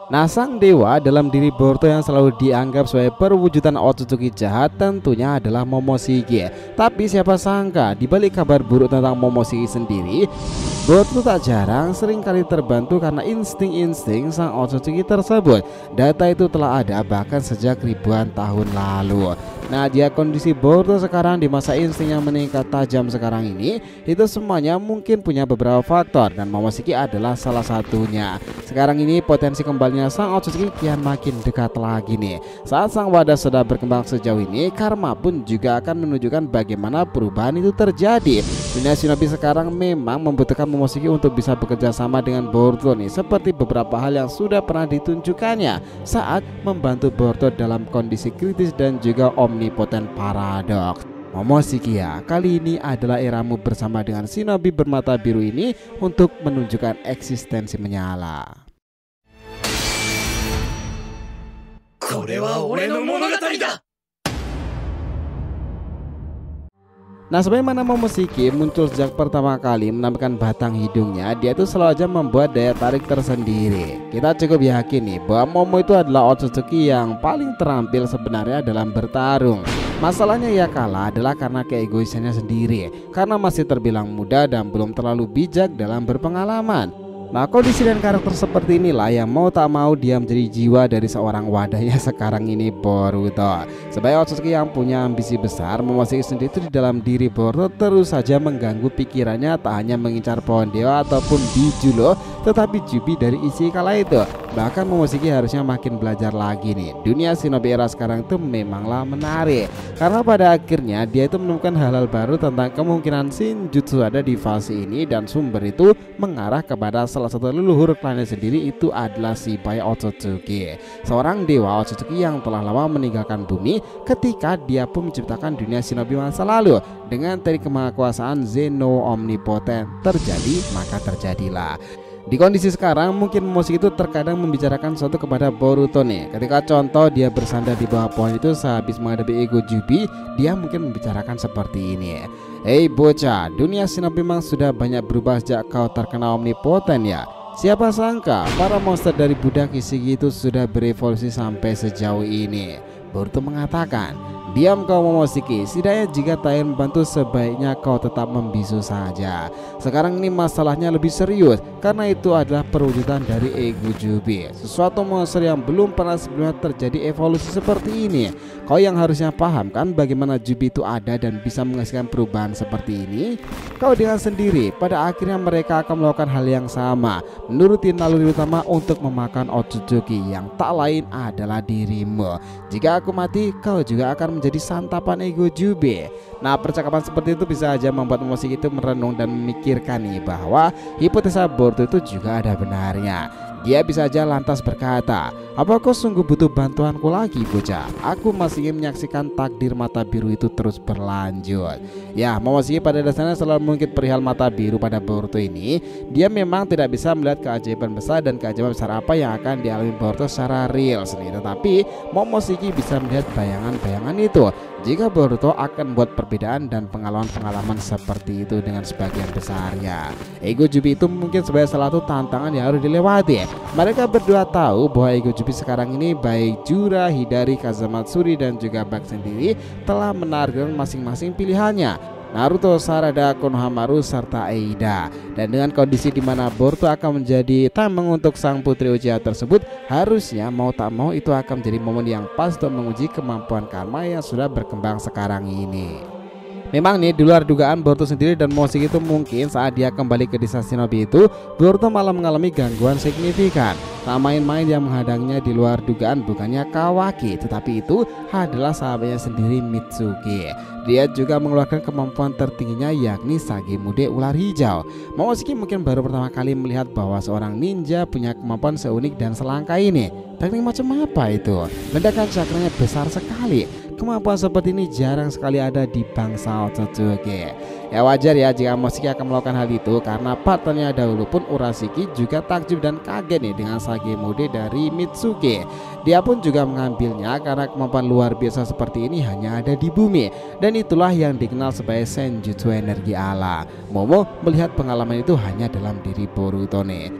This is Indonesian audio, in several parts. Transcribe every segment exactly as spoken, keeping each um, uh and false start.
Nah, sang dewa dalam diri Boruto yang selalu dianggap sebagai perwujudan Otsutsuki jahat tentunya adalah Momoshiki. Tapi siapa sangka di balik kabar buruk tentang Momoshiki sendiri, Boruto tak jarang seringkali terbantu karena insting-insting sang Otsutsuki tersebut. Data itu telah ada bahkan sejak ribuan tahun lalu. Nah, dia kondisi Boruto sekarang di masa insting yang meningkat tajam sekarang ini, itu semuanya mungkin punya beberapa faktor dan Momoshiki adalah salah satunya. Sekarang ini potensi kembalinya sang Otsutsuki kian makin dekat lagi nih. Saat sang wadah sudah berkembang sejauh ini, karma pun juga akan menunjukkan bagaimana perubahan itu terjadi. Dunia shinobi sekarang memang membutuhkan Momoshiki untuk bisa bekerja sama dengan Boruto nih, seperti beberapa hal yang sudah pernah ditunjukkannya saat membantu Boruto dalam kondisi kritis dan juga omnipoten paradoks. Momoshiki ya, kali ini adalah eramu bersama dengan shinobi bermata biru ini untuk menunjukkan eksistensi menyala. Nah, sebagaimana Momoshiki muncul sejak pertama kali menampilkan batang hidungnya, dia itu selalu aja membuat daya tarik tersendiri. Kita cukup yakin nih bahwa Momo itu adalah Otsutsuki yang paling terampil sebenarnya dalam bertarung. Masalahnya ia kalah adalah karena keegoisannya sendiri, karena masih terbilang muda dan belum terlalu bijak dalam berpengalaman. Nah, kondisi dan karakter seperti inilah yang mau tak mau dia menjadi jiwa dari seorang wadahnya sekarang ini, Boruto. Sebagai Otsutsuki yang punya ambisi besar, Momoshiki sendiri itu di dalam diri Boruto terus saja mengganggu pikirannya, tak hanya mengincar pohon dewa ataupun biju loh, tetapi jubi dari isi kala itu. Bahkan Momoshiki harusnya makin belajar lagi nih. Dunia shinobi era sekarang itu memanglah menarik, karena pada akhirnya dia itu menemukan hal-hal baru tentang kemungkinan Shinjutsu ada di fase ini, dan sumber itu mengarah kepada salah satu leluhur klannya sendiri, itu adalah Shibai Otsutsuki, seorang dewa Otsutsuki yang telah lama meninggalkan bumi ketika dia pun menciptakan dunia shinobi masa lalu. Dengan teknik kemahakuasaan Zeno Omnipoten terjadi, maka terjadilah. Di kondisi sekarang mungkin Momoshiki itu terkadang membicarakan sesuatu kepada Boruto nih. Ketika contoh dia bersandar di bawah pohon itu sehabis menghadapi ego Jubi, dia mungkin membicarakan seperti ini. Hei bocah, dunia shinobi memang sudah banyak berubah sejak kau terkena omnipoten ya. Siapa sangka para monster dari budak Ishiki itu sudah berevolusi sampai sejauh ini. Boruto mengatakan, diam kau Momoshiki, setidaknya jika tak ingin membantu sebaiknya kau tetap membisu saja. Sekarang ini masalahnya lebih serius, karena itu adalah perwujudan dari ego Jubi, sesuatu monster yang belum pernah sebelumnya terjadi evolusi seperti ini. Kau yang harusnya paham kan bagaimana Jubi itu ada dan bisa menghasilkan perubahan seperti ini. Kau dengan sendiri pada akhirnya mereka akan melakukan hal yang sama, menuruti naluri utama untuk memakan Otsutsuki yang tak lain adalah dirimu. Jika aku mati, kau juga akan menjadi santapan ego Jubi. Nah, percakapan seperti itu bisa aja membuat Momoshiki itu merenung dan memikirkan nih bahwa hipotesa Boruto itu juga ada benarnya. Dia bisa aja lantas berkata, apa kau sungguh butuh bantuanku lagi bocah? Aku masih ingin menyaksikan takdir mata biru itu terus berlanjut. Ya, Momoshiki pada dasarnya selalu mengungkit perihal mata biru pada Boruto ini. Dia memang tidak bisa melihat keajaiban besar dan keajaiban besar apa yang akan dialami Boruto secara real sendiri, tetapi Momoshiki bisa melihat bayangan-bayangan itu. Jika Boruto akan buat perbedaan dan pengalaman-pengalaman seperti itu dengan sebagian besarnya. Ego Jubi itu mungkin sebagai salah satu tantangan yang harus dilewati. Mereka berdua tahu bahwa ego Jubi sekarang ini baik Jura, Hidari, Kazamatsuri dan juga Bak sendiri telah menargetkan masing-masing pilihannya, Naruto, Sarada, Konohamaru, serta Eida. Dan dengan kondisi di mana Boruto akan menjadi tameng untuk sang putri Uchiha tersebut, harusnya mau tak mau itu akan menjadi momen yang pas untuk menguji kemampuan karma yang sudah berkembang sekarang ini. Memang nih, di luar dugaan Boruto sendiri dan Momoshiki itu mungkin saat dia kembali ke desa shinobi itu, Boruto malah mengalami gangguan signifikan. Tak main-main yang menghadangnya di luar dugaan bukannya Kawaki, tetapi itu adalah sahabatnya sendiri Mitsuki. Dia juga mengeluarkan kemampuan tertingginya, yakni Sagemude ular hijau. Momoshiki mungkin baru pertama kali melihat bahwa seorang ninja punya kemampuan seunik dan selangka ini. Teknik macam apa itu? Ledakan cakranya besar sekali. Kemampuan seperti ini jarang sekali ada di bangsa Otsutsuki. Ya wajar ya jika Momoshiki akan melakukan hal itu, karena partnernya dahulu pun Urashiki juga takjub dan kaget nih dengan Sagemude dari Mitsuki. Dia pun juga mengambilnya karena kemampuan luar biasa seperti ini hanya ada di bumi, dan itulah yang dikenal sebagai Senjutsu energi ala. Momo melihat pengalaman itu hanya dalam diri Boruto nih.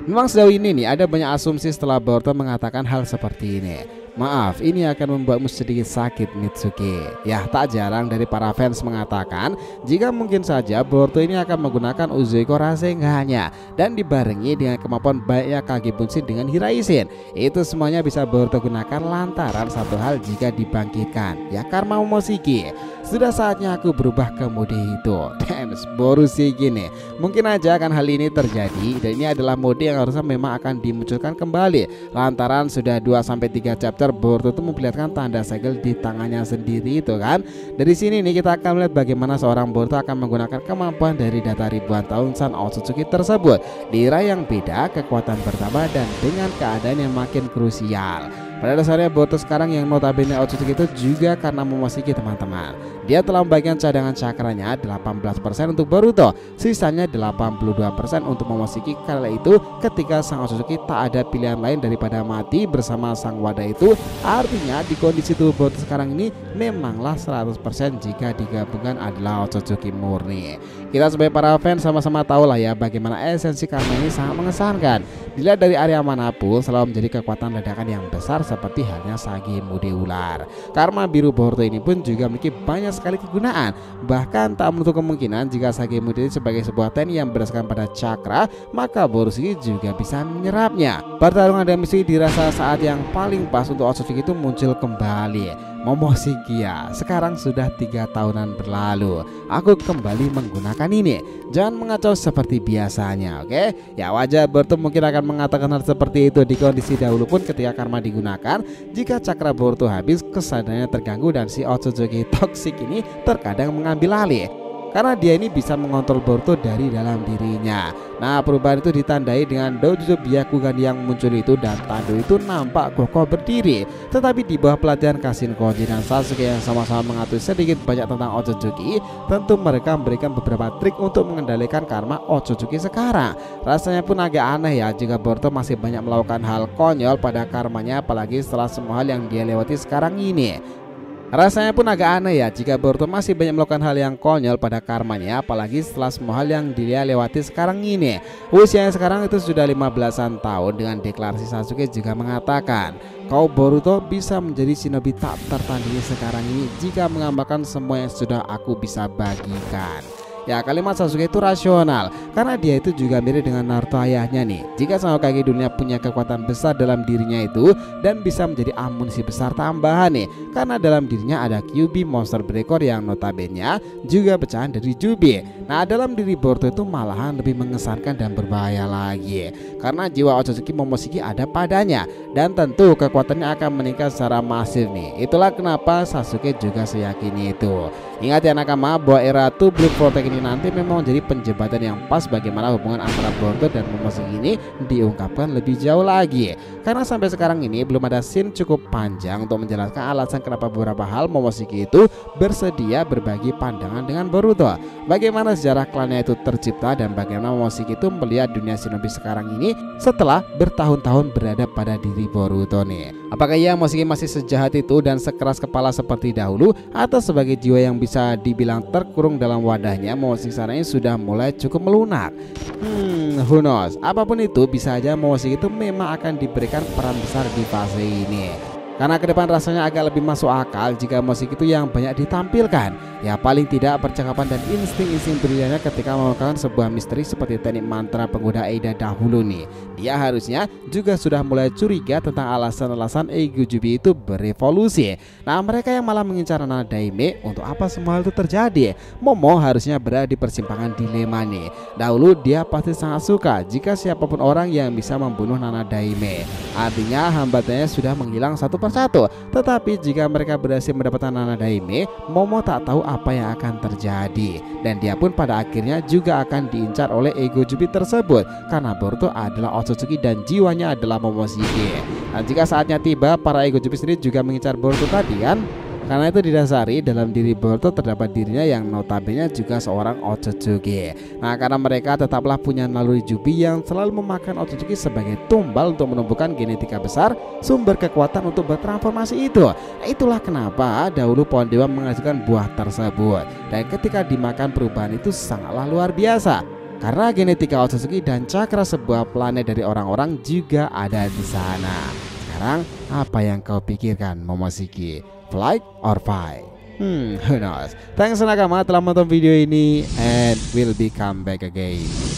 Memang sejauh ini nih ada banyak asumsi setelah Boruto mengatakan hal seperti ini. Maaf, ini akan membuatmu sedikit sakit Mitsuki. Ya, tak jarang dari para fans mengatakan jika mungkin saja Boruto ini akan menggunakan Uzuiko Rasenganya dan dibarengi dengan kemampuan baiknya Kage Bunshin dengan Hiraishin. Itu semuanya bisa Boruto gunakan lantaran satu hal jika dibangkitkan, ya karma Momoshiki. Sudah saatnya aku berubah ke mode itu. Damn, Borushiki nih. Mungkin aja akan hal ini terjadi dan ini adalah mode yang harusnya memang akan dimunculkan kembali lantaran sudah dua sampai tiga chapter Boruto itu memperlihatkan tanda segel di tangannya sendiri itu kan. Dari sini nih kita akan melihat bagaimana seorang Boruto akan menggunakan kemampuan dari data ribuan tahun San Otsutsuki tersebut di era yang beda, kekuatan bertambah dan dengan keadaan yang makin krusial. Pada dasarnya Boruto sekarang yang notabene Otsutsuki itu juga karena Momoshiki teman-teman. Dia telah membagikan cadangan cakranya delapan belas persen untuk Boruto, sisanya delapan puluh dua persen untuk Momoshiki. Kala itu ketika sang Otsutsuki tak ada pilihan lain daripada mati bersama sang wadah itu. Artinya di kondisi tubuh Boruto sekarang ini memanglah seratus persen jika digabungkan adalah Otsutsuki murni. Kita sebagai para fans sama-sama tahu lah ya bagaimana esensi karma ini sangat mengesankan. Dilihat dari area manapun selalu menjadi kekuatan ledakan yang besar seperti halnya Sage Mode Ular. Karma biru Boruto ini pun juga memiliki banyak sekali kegunaan. Bahkan tak menutup kemungkinan jika Sage Mode ini sebagai sebuah teknik yang berdasarkan pada cakra, maka Borushiki juga bisa menyerapnya. Pertarungan dan misi dirasa saat yang paling pas untuk Otsutsuki itu muncul kembali. Momoshiki ya, sekarang sudah tiga tahunan berlalu. Aku kembali menggunakan ini. Jangan mengacau seperti biasanya, oke? Ya wajar Boruto mungkin akan mengatakan hal seperti itu di kondisi dahulu pun ketika karma digunakan. Jika cakra Boruto habis, kesadarannya terganggu dan si Otsutsuki toksik ini terkadang mengambil alih. Karena dia ini bisa mengontrol Boruto dari dalam dirinya. Nah, perubahan itu ditandai dengan Doujutsu Byakugan yang muncul itu dan Tando itu nampak kokoh berdiri. Tetapi di bawah pelatihan Kashin Koji dan Sasuke yang sama-sama mengatur sedikit banyak tentang Otsutsuki, tentu mereka memberikan beberapa trik untuk mengendalikan karma Otsutsuki sekarang. Rasanya pun agak aneh ya jika Boruto masih banyak melakukan hal konyol pada karmanya, apalagi setelah semua hal yang dia lewati sekarang ini. Rasanya pun agak aneh ya jika Boruto masih banyak melakukan hal yang konyol pada karmanya, apalagi setelah semua hal yang dia lewati sekarang ini. Usianya sekarang itu sudah lima belasan tahun. Dengan deklarasi Sasuke juga mengatakan, kau Boruto bisa menjadi shinobi tak tertandingi sekarang ini jika mengamalkan semua yang sudah aku bisa bagikan. Ya, kalimat Sasuke itu rasional karena dia itu juga mirip dengan Naruto ayahnya nih. Jika sang Hokage dunia punya kekuatan besar dalam dirinya itu dan bisa menjadi amunisi besar tambahan nih, karena dalam dirinya ada Kyuubi monster berekor yang notabene juga pecahan dari Jubi. Nah, dalam diri Boruto itu malahan lebih mengesankan dan berbahaya lagi karena jiwa Otsutsuki Momoshiki ada padanya dan tentu kekuatannya akan meningkat secara masif nih. Itulah kenapa Sasuke juga seyakini itu. Ingat ya nakama bahwa era Two Blood Protect ini nanti memang menjadi penjembatan yang pas bagaimana hubungan antara Boruto dan Momoshiki ini diungkapkan lebih jauh lagi. Karena sampai sekarang ini belum ada scene cukup panjang untuk menjelaskan alasan kenapa beberapa hal Momoshiki itu bersedia berbagi pandangan dengan Boruto. Bagaimana sejarah klannya itu tercipta dan bagaimana Momoshiki itu melihat dunia shinobi sekarang ini setelah bertahun-tahun berada pada diri Boruto nih. Apakah ia Momoshiki masih sejahat itu dan sekeras kepala seperti dahulu, atau sebagai jiwa yang bisa dibilang terkurung dalam wadahnya, Momoshiki sekarang ini sudah mulai cukup melunak? Hmm, who knows? Apapun itu, bisa aja Momoshiki itu memang akan diberikan peran besar di fase ini. Karena ke depan rasanya agak lebih masuk akal jika Momoshiki itu yang banyak ditampilkan. Ya paling tidak percakapan dan insting-insting briliannya ketika melakukan sebuah misteri seperti teknik mantra penggoda Eida dahulu nih. Dia harusnya juga sudah mulai curiga tentang alasan-alasan Eigo Jubi itu berevolusi. Nah, mereka yang malah mengincar Nana Daime, untuk apa semua hal itu terjadi? Momo harusnya berada di persimpangan dilema nih. Dahulu dia pasti sangat suka jika siapapun orang yang bisa membunuh Nana Daime. Artinya hambatannya sudah menghilang satu persatu. Tetapi jika mereka berhasil mendapatkan Nana Daime, Momo tak tahu apa yang akan terjadi. Dan dia pun pada akhirnya juga akan diincar oleh Eigo Jubi tersebut karena Boruto adalah Otsutsuki dan jiwanya adalah Momoshiki. Dan jika saatnya tiba, para Eigo Jubi sendiri juga mengincar Boruto tadi kan. Karena itu didasari dalam diri Boruto terdapat dirinya yang notabene juga seorang Otsutsuki. Nah, karena mereka tetaplah punya naluri Jubi yang selalu memakan Otsutsuki sebagai tumbal untuk menumbuhkan genetika besar, sumber kekuatan untuk bertransformasi itu. Nah, itulah kenapa dahulu pohon dewa menghasilkan buah tersebut. Dan ketika dimakan, perubahan itu sangatlah luar biasa. karena genetika Otsutsuki dan cakra sebuah planet dari orang-orang juga ada di sana. Sekarang apa yang kau pikirkan, Momoshiki? Flight or fight? Hmm, who knows? Thanks nakama telah menonton video ini, and we'll be come back again.